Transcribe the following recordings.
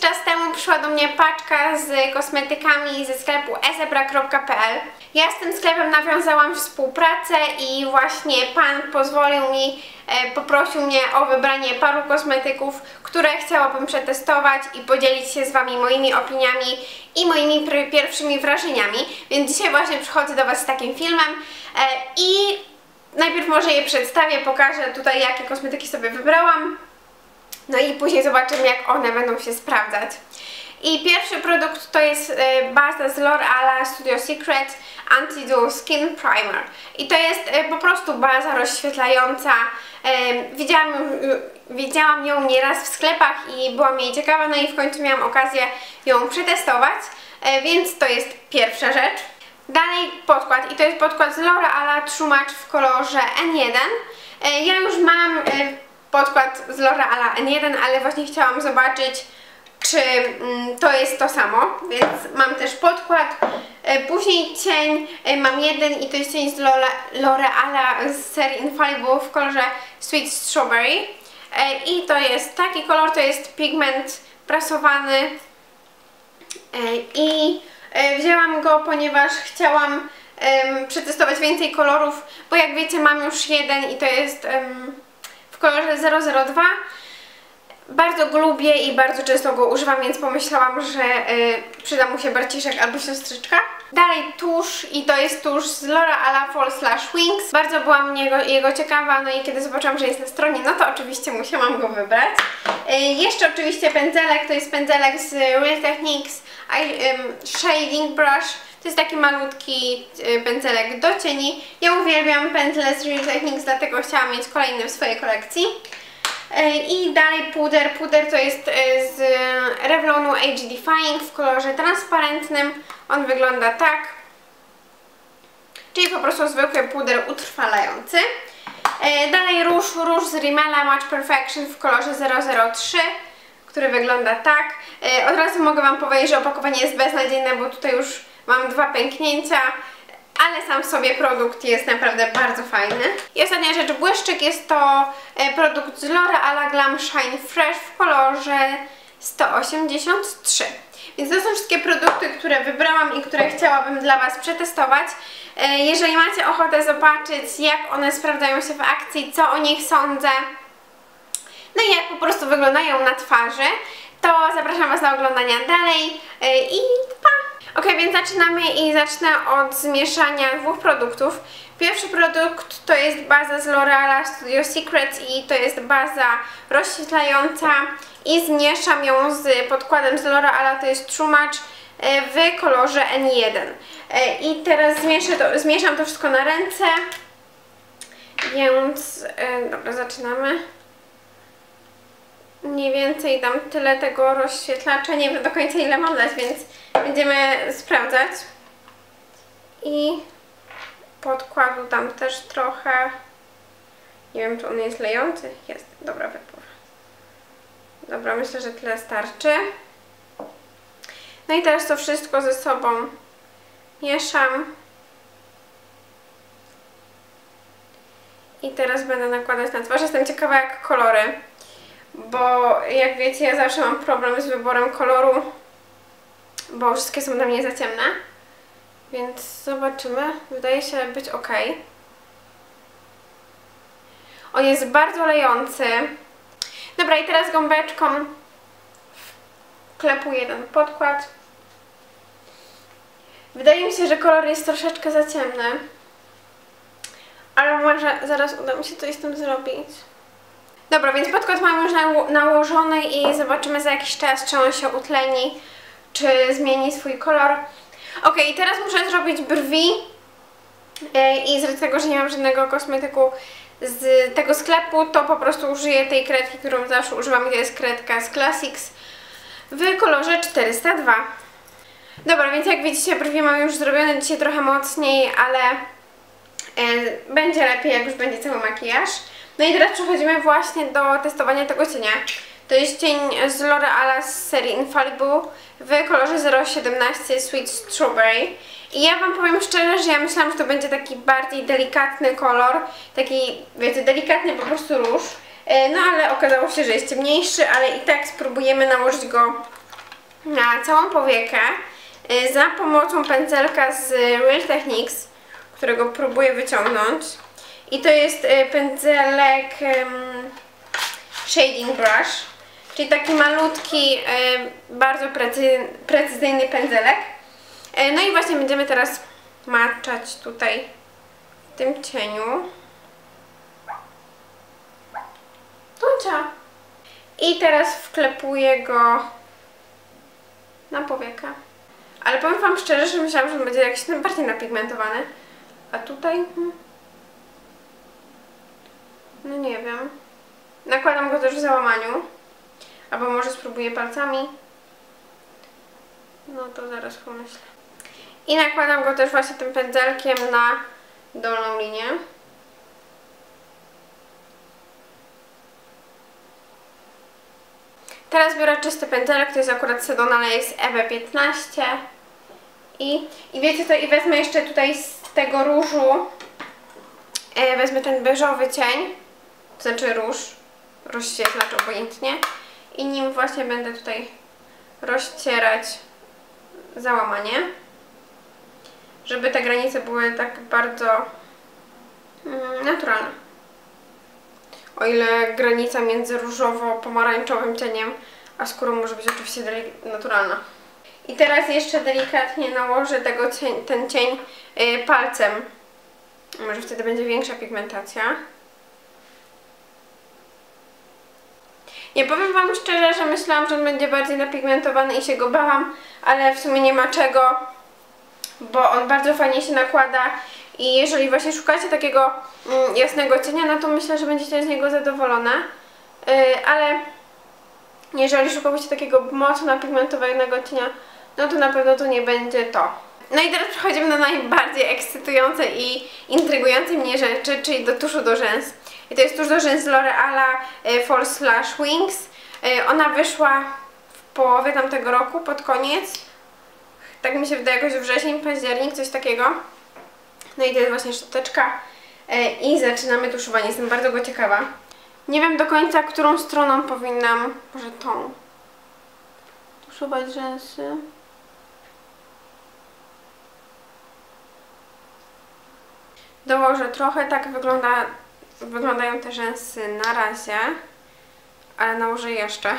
czas temu przyszła do mnie paczka z kosmetykami ze sklepu ezebra.pl. Ja z tym sklepem nawiązałam współpracę i właśnie pan poprosił mnie o wybranie paru kosmetyków, które chciałabym przetestować i podzielić się z Wami moimi opiniami i moimi pierwszymi wrażeniami. Więc dzisiaj właśnie przychodzę do Was z takim filmem i najpierw może je przedstawię, pokażę tutaj, jakie kosmetyki sobie wybrałam. No i później zobaczymy, jak one będą się sprawdzać. I pierwszy produkt to jest baza z L'Oréal Studio Secret Anti-Dull Skin Primer. I to jest po prostu baza rozświetlająca. Widziałam ją nieraz w sklepach i byłam jej ciekawa, no i w końcu miałam okazję ją przetestować, więc to jest pierwsza rzecz. Dalej podkład i to jest podkład z L'Oréal True Match w kolorze N1. Ja już mam podkład z L'Oréal N1, ale właśnie chciałam zobaczyć, czy to jest to samo, więc mam też podkład. Później cień mam jeden i to jest cień z L'Oréal z serii Infallible w kolorze Sweet Strawberry. I to jest taki kolor, to jest pigment prasowany i wzięłam go, ponieważ chciałam przetestować więcej kolorów, bo jak wiecie mam już jeden i to jest w kolorze 002. Bardzo go lubię i bardzo często go używam, więc pomyślałam, że przyda mu się braciszek albo siostrzyczka. Dalej tusz i to jest tusz z L'Oréal False Lash Wings. Bardzo byłam jego ciekawa, no i kiedy zobaczyłam, że jest na stronie, no to oczywiście musiałam go wybrać. Jeszcze oczywiście pędzelek, to jest pędzelek z Real Techniques Shading Brush. To jest taki malutki pędzelek do cieni. Ja uwielbiam pędzle z Real Techniques, dlatego chciałam mieć kolejny w swojej kolekcji. I dalej puder. Puder to jest z Revlonu Age Defying w kolorze transparentnym. On wygląda tak. Czyli po prostu zwykły puder utrwalający. Dalej róż z Rimmela Match Perfection w kolorze 003, który wygląda tak. Od razu mogę Wam powiedzieć, że opakowanie jest beznadziejne, bo tutaj już mam dwa pęknięcia. Ale sam w sobie produkt jest naprawdę bardzo fajny. I ostatnia rzecz, błyszczyk, jest to produkt z L'Oréal Glam Shine Fresh w kolorze 183. Więc to są wszystkie produkty, które wybrałam i które chciałabym dla Was przetestować. Jeżeli macie ochotę zobaczyć, jak one sprawdzają się w akcji, co o nich sądzę, no i jak po prostu wyglądają na twarzy, to zapraszam Was do oglądania dalej i pa! Ok, więc zaczynamy i zacznę od zmieszania dwóch produktów. Pierwszy produkt to jest baza z L'Oréal Studio Secret i to jest baza rozświetlająca i zmieszam ją z podkładem z L'Oréal, to jest True Match w kolorze N1. I teraz zmieszam to wszystko na ręce, więc dobra, zaczynamy. Mniej więcej dam tyle tego rozświetlacza, nie wiem do końca ile mam dać, więc będziemy sprawdzać. I podkładu dam też trochę. Nie wiem, czy on jest lejący. Jest, dobra, wypływa. Dobra, myślę, że tyle starczy. No i teraz to wszystko ze sobą mieszam. I teraz będę nakładać na twarz. Jestem ciekawa, jak kolory. Bo jak wiecie, ja zawsze mam problem z wyborem koloru, bo wszystkie są dla mnie za ciemne. Więc zobaczymy. Wydaje się być ok. On jest bardzo lejący. Dobra, i teraz gąbeczką wklepuję ten podkład. Wydaje mi się, że kolor jest troszeczkę za ciemny. Ale może zaraz uda mi się coś z tym zrobić. Dobra, więc podkład mam już nałożony i zobaczymy za jakiś czas, czy on się utleni, czy zmieni swój kolor. Ok, i teraz muszę zrobić brwi i z tego, że nie mam żadnego kosmetyku z tego sklepu, to po prostu użyję tej kredki, którą zawsze używam, i to jest kredka z Classics w kolorze 402. Dobra, więc jak widzicie, brwi mam już zrobione dzisiaj trochę mocniej, ale będzie lepiej, jak już będzie cały makijaż. No i teraz przechodzimy właśnie do testowania tego cienia. To jest cień z L'Oréal z serii Infallible w kolorze 017 Sweet Strawberry. I ja Wam powiem szczerze, że ja myślałam, że to będzie taki bardziej delikatny kolor. Taki, wiecie, delikatny po prostu róż. No ale okazało się, że jest ciemniejszy, ale i tak spróbujemy nałożyć go na całą powiekę za pomocą pędzelka z Real Techniques, którego próbuję wyciągnąć. I to jest pędzelek Shading Brush, czyli taki malutki, bardzo precyzyjny pędzelek. No i właśnie będziemy teraz maczać tutaj w tym cieniu. Tucia. I teraz wklepuję go na powiekę. Ale powiem wam szczerze, że myślałam, że on będzie jakiś bardziej napigmentowany. A tutaj... no nie wiem. Nakładam go też w załamaniu. Albo może spróbuję palcami. No to zaraz pomyślę. I nakładam go też właśnie tym pędzelkiem na dolną linię. Teraz biorę czysty pędzelek, to jest akurat Sedona Lace EB15. I wiecie co, i wezmę jeszcze tutaj z tego różu, wezmę ten beżowy cień, to znaczy róż, rozświetlacz obojętnie. I nim właśnie będę tutaj rozcierać załamanie, żeby te granice były tak bardzo naturalne. O ile granica między różowo-pomarańczowym cieniem a skórą może być oczywiście naturalna. I teraz jeszcze delikatnie nałożę ten cień palcem. Może wtedy będzie większa pigmentacja. Nie powiem wam szczerze, że myślałam, że on będzie bardziej napigmentowany i się go bałam, ale w sumie nie ma czego, bo on bardzo fajnie się nakłada i jeżeli właśnie szukacie takiego jasnego cienia, no to myślę, że będziecie z niego zadowolone, ale jeżeli szukacie takiego mocno napigmentowanego cienia, no to na pewno to nie będzie to. No i teraz przechodzimy do najbardziej ekscytujące i intrygujące mnie rzeczy, czyli do tuszu do rzęs. I to jest tusz do rzęs z L'Oreala False Lash Wings. Ona wyszła w połowie tamtego roku, pod koniec. Tak mi się wydaje, jakoś wrzesień, październik, coś takiego. No i to jest właśnie szczoteczka. I zaczynamy tuszowanie. Jestem bardzo go ciekawa. Nie wiem do końca, którą stroną powinnam, może tą, tuszować rzęsy. Dołożę trochę, tak wyglądają te rzęsy na razie, ale nałożę jeszcze.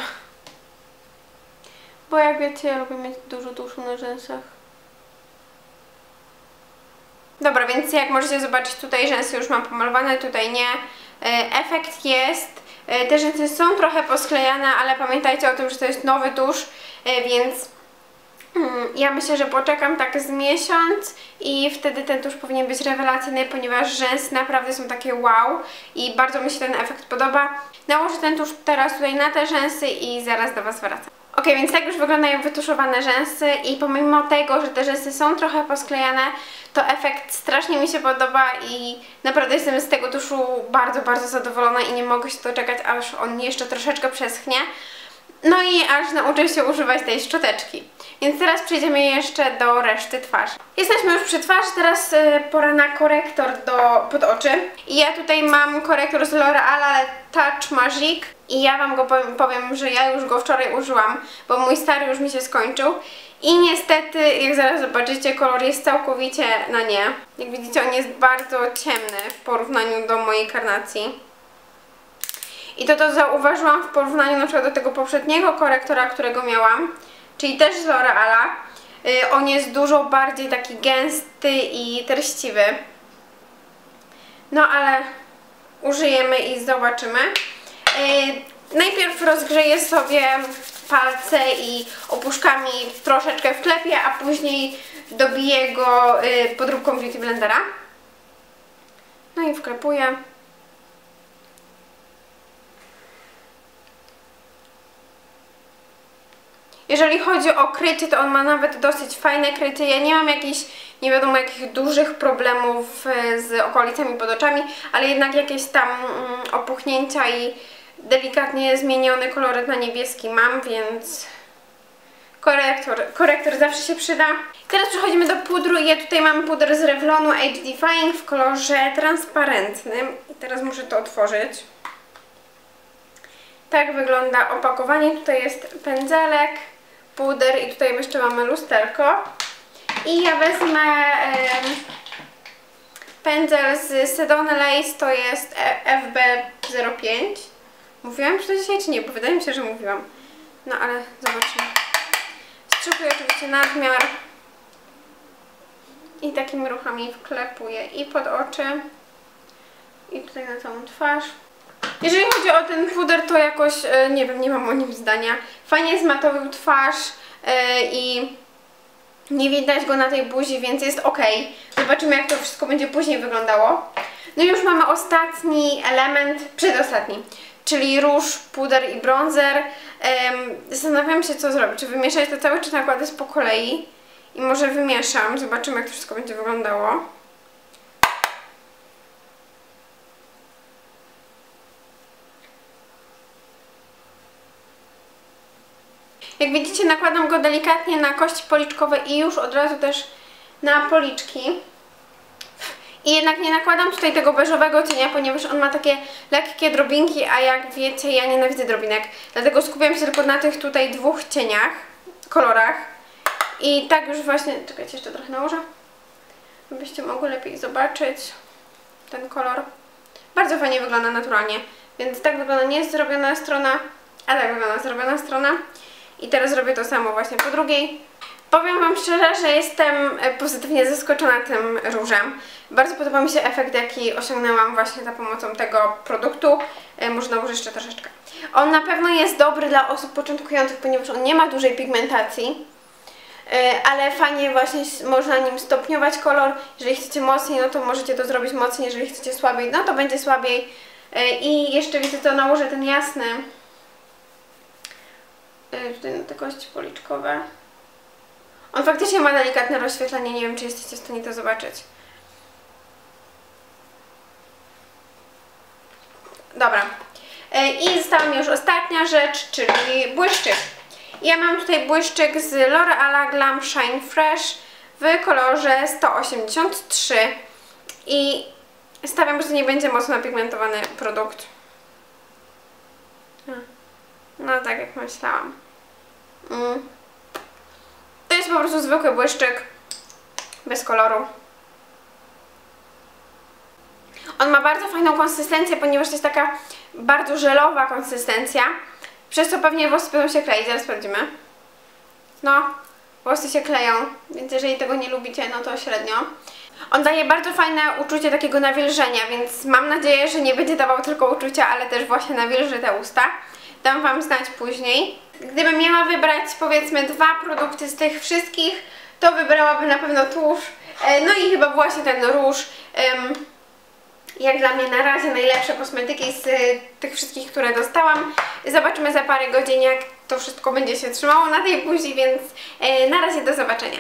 Bo jak wiecie, ja lubię mieć dużo tuszu na rzęsach. Dobra, więc jak możecie zobaczyć, tutaj rzęsy już mam pomalowane, tutaj nie. Efekt jest. Te rzęsy są trochę posklejane, ale pamiętajcie o tym, że to jest nowy tusz, więc ja myślę, że poczekam tak z miesiąc i wtedy ten tusz powinien być rewelacyjny, ponieważ rzęsy naprawdę są takie wow i bardzo mi się ten efekt podoba. Nałożę ten tusz teraz tutaj na te rzęsy i zaraz do was wracam. Ok, więc tak już wyglądają wytuszowane rzęsy i pomimo tego, że te rzęsy są trochę posklejane, to efekt strasznie mi się podoba i naprawdę jestem z tego tuszu bardzo, bardzo zadowolona i nie mogę się doczekać, aż on jeszcze troszeczkę przeschnie. No i aż nauczę się używać tej szczoteczki. Więc teraz przejdziemy jeszcze do reszty twarzy. Jesteśmy już przy twarzy, teraz pora na korektor pod oczy. I ja tutaj mam korektor z L'Oreala Touch Magic. I ja wam go powiem, że ja już go wczoraj użyłam, bo mój stary już mi się skończył. I niestety, jak zaraz zobaczycie, kolor jest całkowicie na nie. Jak widzicie, on jest bardzo ciemny w porównaniu do mojej karnacji. I to zauważyłam w porównaniu na przykład do tego poprzedniego korektora, którego miałam, czyli też z L'Oreala. On jest dużo bardziej taki gęsty i treściwy. No ale użyjemy i zobaczymy. Najpierw rozgrzeję sobie palce i opuszkami troszeczkę wklepię, a później dobiję go podróbką Beauty Blendera. No i wklepuję. Jeżeli chodzi o krycie, to on ma nawet dosyć fajne krycie. Ja nie mam jakichś, nie wiadomo jakich dużych problemów z okolicami pod oczami, ale jednak jakieś tam opuchnięcia i delikatnie zmieniony koloryt na niebieski mam, więc korektor zawsze się przyda. Teraz przechodzimy do pudru i ja tutaj mam puder z Revlonu Age Defying w kolorze transparentnym. I teraz muszę to otworzyć. Tak wygląda opakowanie. Tutaj jest pędzelek, puder i tutaj jeszcze mamy lusterko. I ja wezmę pędzel z Sedona Lace, to jest FB05. Mówiłam już to dzisiaj czy nie? Bo wydaje mi się, że mówiłam. No ale zobaczymy. Strzykuję oczywiście nadmiar. I takimi ruchami wklepuję i pod oczy, i tutaj na całą twarz. Jeżeli chodzi o ten puder, to jakoś, nie wiem, nie mam o nim zdania. Fajnie zmatowił twarz i nie widać go na tej buzi, więc jest ok. Zobaczymy, jak to wszystko będzie później wyglądało. No i już mamy ostatni element, przedostatni, czyli róż, puder i bronzer. Zastanawiam się, co zrobić. Czy wymieszać to całe, czy nakładać po kolei. I może wymieszam, zobaczymy, jak to wszystko będzie wyglądało. Jak widzicie, nakładam go delikatnie na kości policzkowe i już od razu też na policzki. I jednak nie nakładam tutaj tego beżowego cienia, ponieważ on ma takie lekkie drobinki, a jak wiecie, ja nienawidzę drobinek. Dlatego skupiam się tylko na tych tutaj dwóch cieniach, kolorach. I tak już właśnie, czekajcie, jeszcze trochę nałożę, żebyście mogły lepiej zobaczyć ten kolor. Bardzo fajnie wygląda naturalnie, więc tak wygląda niezrobiona strona, a tak wygląda zrobiona strona. I teraz robię to samo właśnie po drugiej. Powiem Wam szczerze, że jestem pozytywnie zaskoczona tym różem. Bardzo podoba mi się efekt, jaki osiągnęłam właśnie za pomocą tego produktu. Może nałożę jeszcze troszeczkę. On na pewno jest dobry dla osób początkujących, ponieważ on nie ma dużej pigmentacji. Ale fajnie właśnie można nim stopniować kolor. Jeżeli chcecie mocniej, no to możecie to zrobić mocniej. Jeżeli chcecie słabiej, no to będzie słabiej. I jeszcze wiecie co, nałożę ten jasny tutaj na te kości policzkowe. On faktycznie ma delikatne rozświetlenie, nie wiem, czy jesteście w stanie to zobaczyć. Dobra. I została mi już ostatnia rzecz, czyli błyszczyk. Ja mam tutaj błyszczyk z L'Oreala Glam Shine Fresh w kolorze 183 i stawiam, że to nie będzie mocno pigmentowany produkt. No tak jak myślałam. To jest po prostu zwykły błyszczyk bez koloru. On ma bardzo fajną konsystencję, ponieważ to jest taka bardzo żelowa konsystencja, przez co pewnie włosy będą się kleić. Zaraz sprawdzimy. No, włosy się kleją, więc jeżeli tego nie lubicie, no to średnio. On daje bardzo fajne uczucie takiego nawilżenia, więc mam nadzieję, że nie będzie dawał tylko uczucia, ale też właśnie nawilży te usta. Dam Wam znać później. Gdybym miała wybrać, powiedzmy, dwa produkty z tych wszystkich, to wybrałabym na pewno tusz. No i chyba właśnie ten róż. Jak dla mnie na razie najlepsze kosmetyki z tych wszystkich, które dostałam. Zobaczymy za parę godzin, jak to wszystko będzie się trzymało na tej buzi, więc na razie do zobaczenia.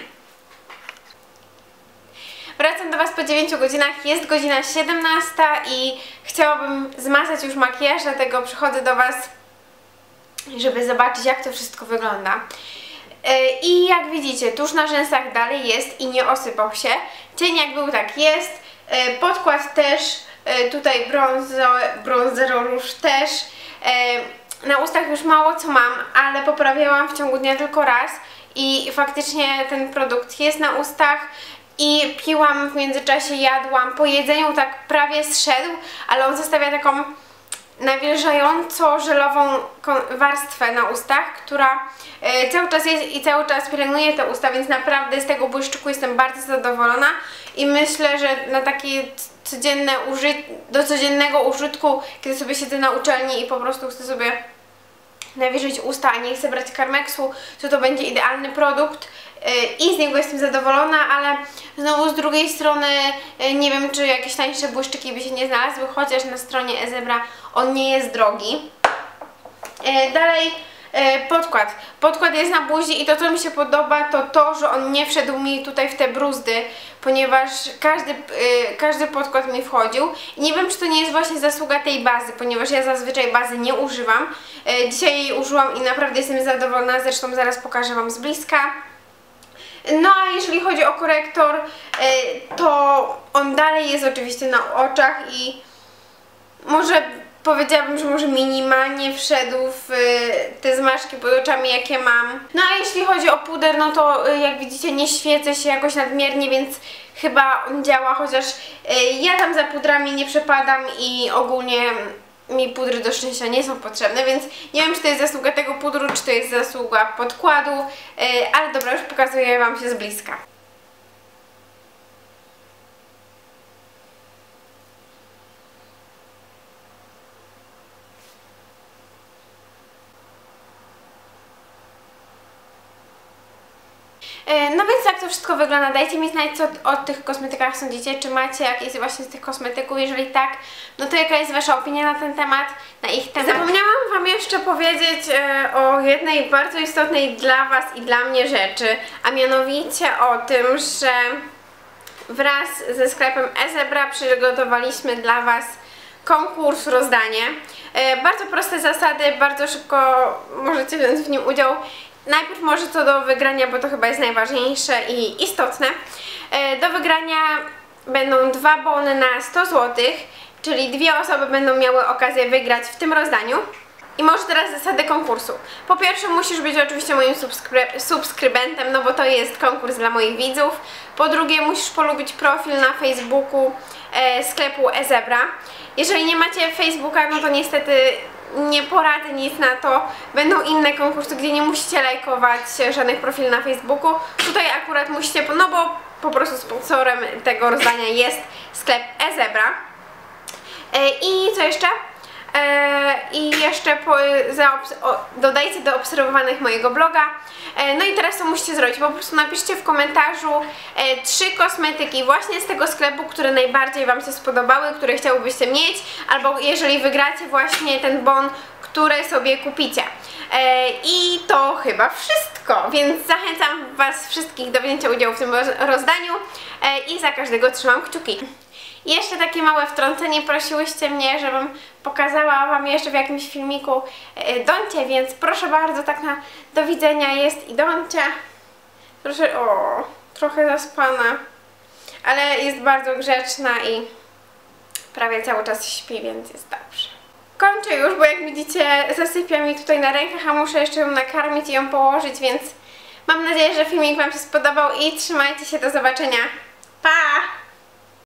Wracam do Was po 9 godzinach, jest godzina 17 i chciałabym zmazać już makijaż, dlatego przychodzę do Was, żeby zobaczyć, jak to wszystko wygląda. I jak widzicie, tusz na rzęsach dalej jest i nie osypał się. Cień jak był, tak jest. Podkład też, tutaj bronzer róż też. Na ustach już mało co mam, ale poprawiałam w ciągu dnia tylko raz i faktycznie ten produkt jest na ustach. I piłam w międzyczasie, jadłam. Po jedzeniu tak prawie zszedł, ale on zostawia taką nawilżająco żelową warstwę na ustach, która cały czas jest i cały czas pielęgnuje te usta, więc naprawdę z tego błyszczyku jestem bardzo zadowolona i myślę, że na takie do codziennego użytku, kiedy sobie siedzę na uczelni i po prostu chcę sobie nawilżyć usta, a nie chcę brać Carmexu, to będzie idealny produkt. I z niego jestem zadowolona, ale znowu z drugiej strony nie wiem, czy jakieś tańsze błyszczyki by się nie znalazły, chociaż na stronie Ezebra on nie jest drogi. Dalej podkład. Podkład jest na buzi i to, co mi się podoba, to to, że on nie wszedł mi tutaj w te bruzdy, ponieważ każdy podkład mi wchodził. I nie wiem, czy to nie jest właśnie zasługa tej bazy, ponieważ ja zazwyczaj bazy nie używam. Dzisiaj jej użyłam i naprawdę jestem zadowolona, zresztą zaraz pokażę Wam z bliska. No a jeżeli chodzi o korektor, to on dalej jest oczywiście na oczach i może powiedziałabym, że może minimalnie wszedł w te zmarszczki pod oczami, jakie mam. No a jeśli chodzi o puder, no to jak widzicie nie świecę się jakoś nadmiernie, więc chyba on działa, chociaż ja tam za pudrami nie przepadam i ogólnie mi pudry do szczęścia nie są potrzebne, więc nie wiem, czy to jest zasługa tego pudru, czy to jest zasługa podkładu, ale dobra, już pokazuję Wam się z bliska. No więc tak to wszystko wygląda. Dajcie mi znać, co o tych kosmetykach sądzicie. Czy macie jakieś właśnie z tych kosmetyków? Jeżeli tak, no to jaka jest Wasza opinia na ten temat, na ich temat? Zapomniałam Wam jeszcze powiedzieć o jednej bardzo istotnej dla Was i dla mnie rzeczy, a mianowicie o tym, że wraz ze sklepem eZebra przygotowaliśmy dla Was konkurs, rozdanie. Bardzo proste zasady, bardzo szybko możecie wziąć w nim udział. Najpierw może co do wygrania, bo to chyba jest najważniejsze i istotne. Do wygrania będą 2 bony na 100 zł, czyli 2 osoby będą miały okazję wygrać w tym rozdaniu. I może teraz zasady konkursu. Po pierwsze musisz być oczywiście moim subskrybentem, no bo to jest konkurs dla moich widzów. Po drugie musisz polubić profil na Facebooku sklepu eZebra. Jeżeli nie macie Facebooka, no to niestety nie poradzę nic na to. Będą inne konkursy, gdzie nie musicie lajkować żadnych profili na Facebooku. Tutaj akurat musicie, no bo po prostu sponsorem tego rozdania jest sklep eZebra. I co jeszcze? I jeszcze dodajcie do obserwowanych mojego bloga. No i teraz co musicie zrobić? Po prostu napiszcie w komentarzu 3 kosmetyki właśnie z tego sklepu, które najbardziej Wam się spodobały, które chciałbyście mieć, albo jeżeli wygracie właśnie ten bon, które sobie kupicie. I to chyba wszystko, więc zachęcam Was wszystkich do wzięcia udziału w tym rozdaniu i za każdego trzymam kciuki. I jeszcze takie małe wtrącenie, prosiłyście mnie, żebym pokazała Wam jeszcze w jakimś filmiku Doncie, więc proszę bardzo, tak na do widzenia jest i Doncia. Proszę, o, trochę zaspana, ale jest bardzo grzeczna i prawie cały czas śpi, więc jest dobrze. Kończę już, bo jak widzicie zasypia mi tutaj na rękach, a muszę jeszcze ją nakarmić i ją położyć, więc mam nadzieję, że filmik Wam się spodobał i trzymajcie się, do zobaczenia. Pa!